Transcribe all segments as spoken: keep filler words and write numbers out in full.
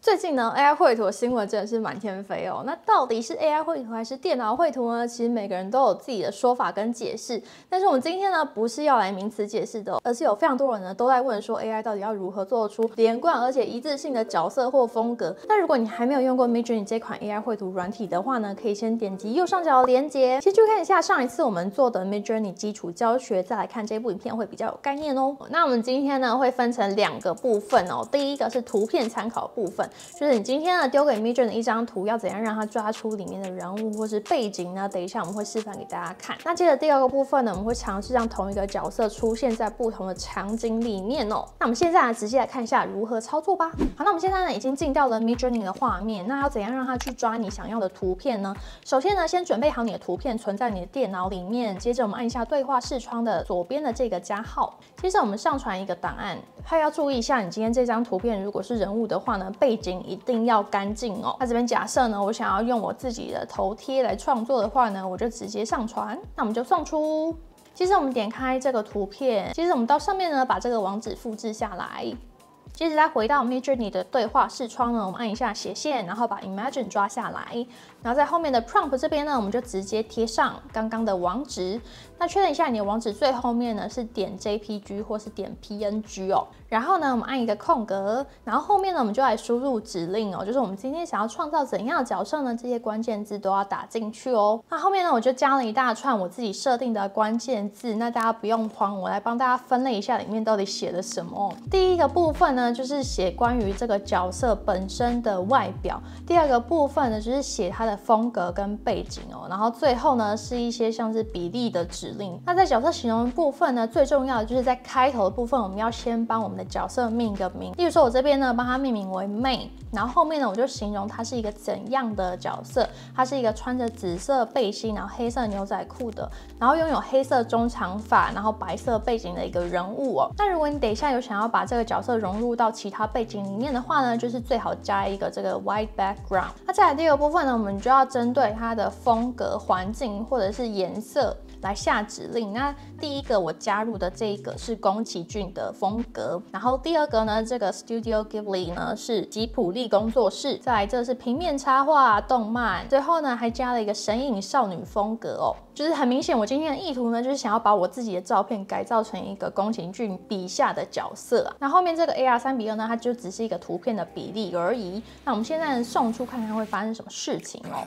最近呢 ，A I 绘图的新闻真的是满天飞哦。那到底是 A I 绘图还是电脑绘图呢？其实每个人都有自己的说法跟解释。但是我们今天呢，不是要来名词解释的、哦，而是有非常多人呢都在问说 A I 到底要如何做出连贯而且一致性的角色或风格。那如果你还没有用过 Midjourney 这款 A I 绘图软体的话呢，可以先点击右上角的连结，先去看一下上一次我们做的 Midjourney 基础教学，再来看这部影片会比较有概念哦。那我们今天呢会分成两个部分哦，第一个是图片参考部分。就是你今天呢丢给 Midjourney 一张图，要怎样让它抓出里面的人物或是背景呢？等一下我们会示范给大家看。那接着第二个部分呢，我们会尝试让同一个角色出现在不同的场景里面哦。那我们现在呢直接来看一下如何操作吧。好，那我们现在呢已经进到了 Midjourney 的画面，那要怎样让它去抓你想要的图片呢？首先呢，先准备好你的图片存在你的电脑里面，接着我们按一下对话视窗的左边的这个加号，接着我们上传一个档案。还要注意一下，你今天这张图片如果是人物的话呢，背景一定要干净哦。那这边假设呢，我想要用我自己的头贴来创作的话呢，我就直接上传，那我们就送出。接着我们点开这个图片，接着我们到上面呢，把这个网址复制下来。接着再回到 Midjourney 的对话视窗呢，我们按一下斜线，然后把 Imagine 抓下来，然后在后面的 Prompt 这边呢，我们就直接贴上刚刚的网址。那确认一下你的网址最后面呢是点 J P G 或是点 P N G 哦。然后呢，我们按一个空格，然后后面呢我们就来输入指令哦，就是我们今天想要创造怎样的角色呢？这些关键字都要打进去哦。那后面呢我就加了一大串我自己设定的关键字，那大家不用慌，我来帮大家分类一下里面到底写了什么。第一个部分呢，就是写关于这个角色本身的外表，第二个部分呢就是写它的风格跟背景哦，然后最后呢是一些像是比例的指令。那在角色形容的部分呢，最重要的就是在开头的部分，我们要先帮我们的角色命一个名。例如说我这边呢帮它命名为 May， 然后后面呢我就形容它是一个怎样的角色，它是一个穿着紫色背心，然后黑色牛仔裤的，然后拥有黑色中长发，然后白色背景的一个人物哦。那如果你等一下有想要把这个角色融入到其他背景里面的话呢，就是最好加一个这个 white background。那再来第二个部分呢，我们就要针对它的风格、环境或者是颜色来下指令。那第一个我加入的这一个是宫崎骏的风格，然后第二个呢，这个 Studio Ghibli 呢是吉卜力工作室，再来这是平面插画、动漫，最后呢还加了一个神隐少女风格哦。就是很明显，我今天的意图呢，就是想要把我自己的照片改造成一个宫崎骏笔下的角色啊。那后面这个 A R 三比二呢，它就只是一个图片的比例而已。那我们现在送出看看会发生什么事情哦。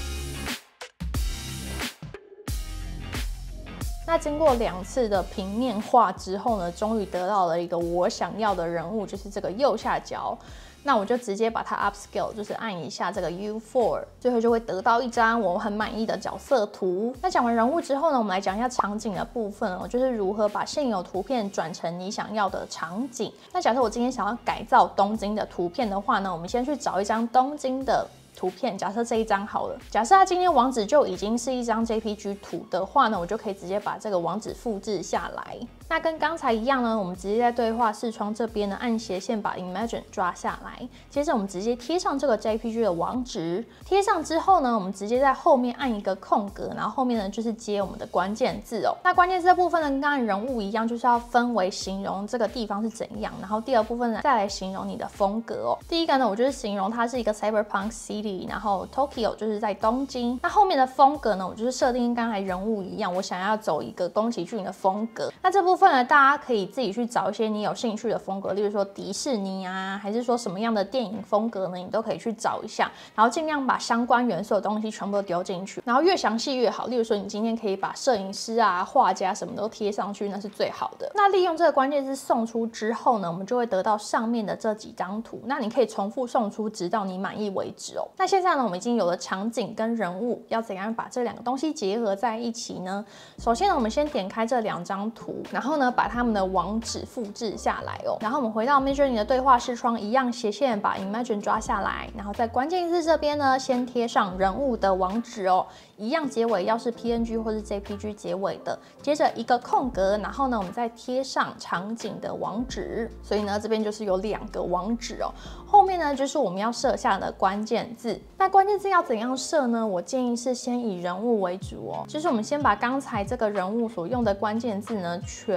那经过两次的平面化之后呢，终于得到了一个我想要的人物，就是这个右下角。那我就直接把它 upscale， 就是按一下这个 U 四， 最后就会得到一张我很满意的角色图。那讲完人物之后呢，我们来讲一下场景的部分哦，就是如何把现有图片转成你想要的场景。那假设我今天想要改造东京的图片的话呢，我们先去找一张东京的图片，假设这一张好了。假设它今天网址就已经是一张 J P G 图的话呢，我就可以直接把这个网址复制下来。那跟刚才一样呢，我们直接在对话视窗这边呢按斜线把 Imagine 抓下来，接着我们直接贴上这个 J P G 的网址。贴上之后呢，我们直接在后面按一个空格，然后后面呢就是接我们的关键字哦。那关键字的部分呢，跟刚才人物一样，就是要分为形容这个地方是怎样，然后第二部分呢再来形容你的风格哦。第一个呢，我就是形容它是一个 Cyberpunk City， 然后 Tokyo 就是在东京。那后面的风格呢，我就是设定跟刚才人物一样，我想要走一个宫崎骏的风格。那这部分呢，大家可以自己去找一些你有兴趣的风格，例如说迪士尼啊，还是说什么样的电影风格呢，你都可以去找一下，然后尽量把相关元素的东西全部都丢进去，然后越详细越好。例如说你今天可以把摄影师啊、画家什么都贴上去，那是最好的。那利用这个关键字送出之后呢，我们就会得到上面的这几张图，那你可以重复送出直到你满意为止哦。那现在呢，我们已经有了场景跟人物，要怎样把这两个东西结合在一起呢？首先呢，我们先点开这两张图，然后呢把它们的网址复制下来哦。然后我们回到 Midjourney 的对话视窗，一样斜线把 Imagine 抓下来，然后在关键字这边呢，先贴上人物的网址哦，一样结尾要是 P N G 或是 J P G 结尾的。接着一个空格，然后呢我们再贴上场景的网址，所以呢这边就是有两个网址哦。后面呢就是我们要设下的关键字。那关键字要怎样设呢？我建议是先以人物为主哦，就是我们先把刚才这个人物所用的关键字呢全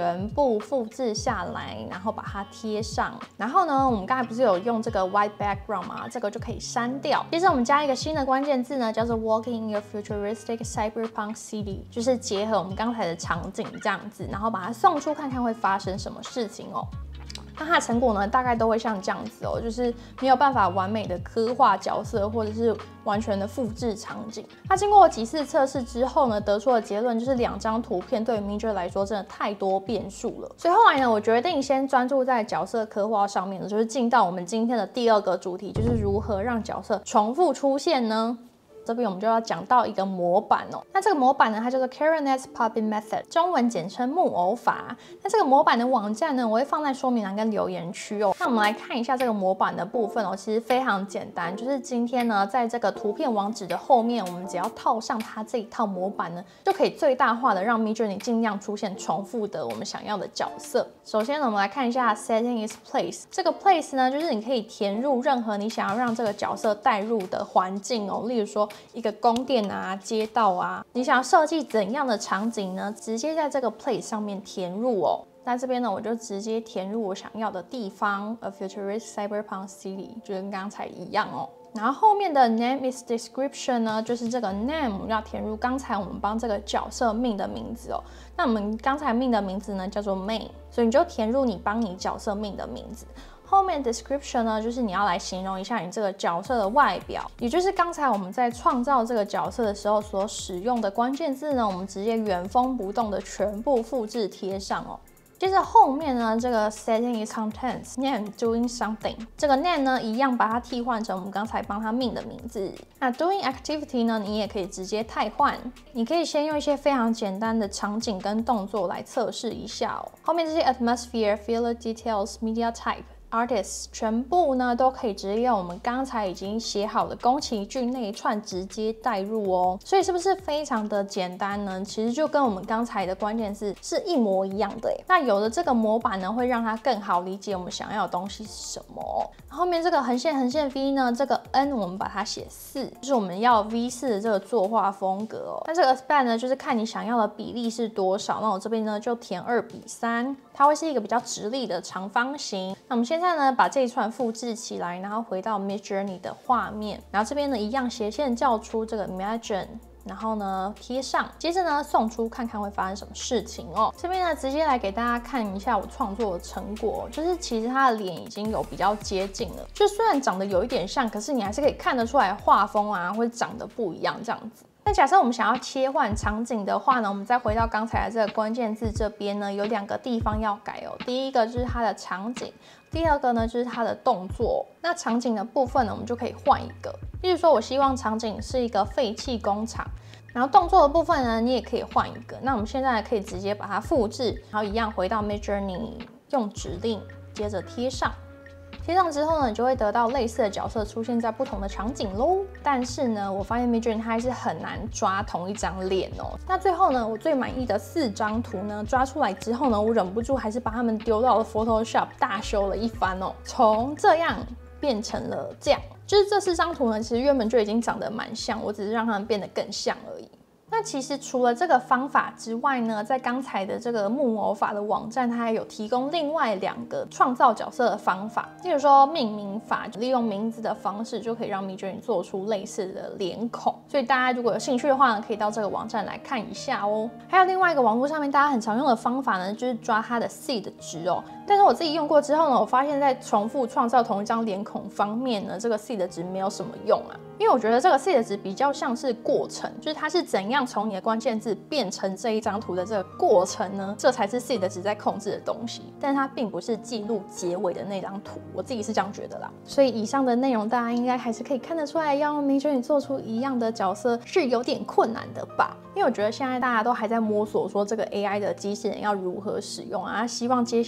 全部复制下来，然后把它贴上。然后呢，我们刚才不是有用这个 white background 吗？这个就可以删掉。接着我们加一个新的关键字呢，叫做 Walking in a futuristic cyberpunk city， 就是结合我们刚才的场景这样子，然后把它送出看看会发生什么事情哦。那它的成果呢，大概都会像这样子哦，就是没有办法完美的刻画角色，或者是完全的复制场景。它经过几次测试之后呢，得出的结论就是两张图片对于 Midjourney 来说真的太多变数了。所以后来呢，我决定先专注在角色刻画上面，就是进到我们今天的第二个主题，就是如何让角色重复出现呢？这边我们就要讲到一个模板哦。那这个模板呢，它叫做 Caronet's Puppet Method， 中文简称木偶法。那这个模板的网站呢，我会放在说明栏跟留言区哦。那我们来看一下这个模板的部分哦，其实非常简单，就是今天呢，在这个图片网址的后面，我们只要套上它这一套模板呢，就可以最大化的让 Midjourney 尽量出现重复的我们想要的角色。首先呢，我们来看一下 Setting is Place， 这个 Place 呢，就是你可以填入任何你想要让这个角色带入的环境哦，例如说一个宫殿啊、街道啊，你想要设计怎样的场景呢？直接在这个 place 上面填入哦。那这边呢，我就直接填入我想要的地方 ，a futuristic cyberpunk city， 就跟刚才一样哦。然后后面的 name is description 呢，就是这个 name 要填入刚才我们帮这个角色命的名字哦。那我们刚才命的名字呢叫做 main， 所以你就填入你帮你角色命的名字。后面 description 呢，就是你要来形容一下你这个角色的外表，也就是刚才我们在创造这个角色的时候所使用的关键字呢，我们直接原封不动的全部复制贴上哦。接着后面呢，这个 setting is contents name doing something， 这个 name 呢一样把它替换成我们刚才帮它命的名字。那 doing activity 呢，你也可以直接替换，你可以先用一些非常简单的场景跟动作来测试一下哦。后面这些 atmosphere filler details media type。Artists 全部呢都可以直接用我们刚才已经写好的宫崎骏那一串直接带入哦，所以是不是非常的简单呢？其实就跟我们刚才的关键字是一模一样的耶。那有了这个模板呢，会让它更好理解我们想要的东西是什么哦。后面这个横线横线 V 呢，这个 N 我们把它写四，就是我们要 V 四的这个作画风格哦。那这个 span 呢，就是看你想要的比例是多少。那我这边呢就填二比三，它会是一个比较直立的长方形。那我们现在呢，把这一串复制起来，然后回到 Midjourney 的画面，然后这边呢一样斜线叫出这个 Imagine， 然后呢贴上，接着呢送出看看会发生什么事情哦。这边呢直接来给大家看一下我创作的成果，就是其实他的脸已经有比较接近了，就虽然长得有一点像，可是你还是可以看得出来画风啊会长得不一样这样子。那假设我们想要切换场景的话呢，我们再回到刚才的这个关键字这边呢，有两个地方要改哦。第一个就是它的场景，第二个呢就是它的动作。那场景的部分呢，我们就可以换一个，例如说我希望场景是一个废弃工厂，然后动作的部分呢，你也可以换一个。那我们现在可以直接把它复制，然后一样回到 Midjourney 用指令，接着贴上。贴上之后呢，你就会得到类似的角色出现在不同的场景喽。但是呢，我发现 Midjourney 它还是很难抓同一张脸哦。那最后呢，我最满意的四张图呢，抓出来之后呢，我忍不住还是把它们丢到了 Photoshop 大修了一番哦。从这样变成了这样，就是这四张图呢，其实原本就已经长得蛮像，我只是让它们变得更像而已。那其实除了这个方法之外呢，在刚才的这个木偶法的网站，它还有提供另外两个创造角色的方法，例如说命名法，利用名字的方式就可以让 Midjourney 做出类似的脸孔。所以大家如果有兴趣的话呢，可以到这个网站来看一下哦。还有另外一个网络上面大家很常用的方法呢，就是抓它的 seed 值哦。但是我自己用过之后呢，我发现在重复创造同一张脸孔方面呢，这个 seed 值没有什么用啊。因为我觉得这个 seed 值比较像是过程，就是它是怎样从你的关键字变成这一张图的这个过程呢，这才是 seed 值在控制的东西，但是它并不是记录结尾的那张图，我自己是这样觉得啦。所以以上的内容大家应该还是可以看得出来，要用 Midjourney 做出一样的角色是有点困难的吧？因为我觉得现在大家都还在摸索说这个 A I 的机器人要如何使用啊，希望接下来呢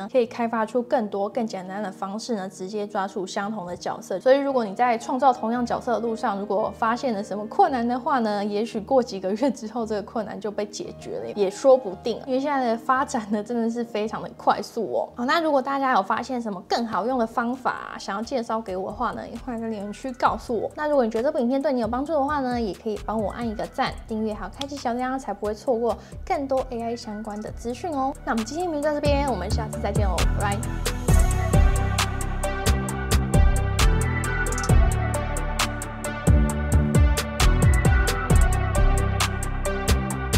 可以开发出更多更简单的方式呢，直接抓住相同的角色。所以如果你在创造同样角色的路上，如果发现了什么困难的话呢，也许过几个月之后，这个困难就被解决了，也说不定。因为现在的发展呢，真的是非常的快速哦。好，那如果大家有发现什么更好用的方法，想要介绍给我的话呢，也欢迎在留言区告诉我。那如果你觉得这部影片对你有帮助的话呢，也可以帮我按一个赞、订阅还有开启小铃铛，才不会错过更多 A I 相关的资讯哦。那我们今天影片就到这边，我们下次再见喽，拜拜。